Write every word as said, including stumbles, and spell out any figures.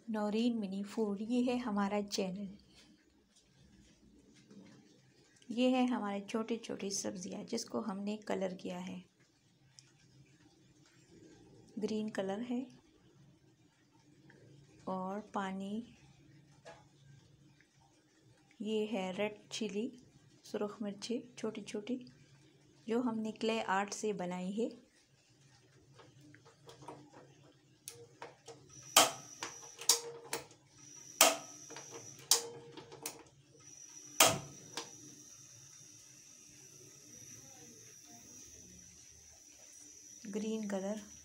Naureen mini food, ये है हमारा चैनल। ये है हमारे छोटी छोटी सब्जियां जिसको हमने कलर किया है। ग्रीन कलर है और पानी, ये है रेड चिली, सुरख मिर्ची छोटी छोटी जो हमने क्ले आर्ट से बनाई है। Green colour,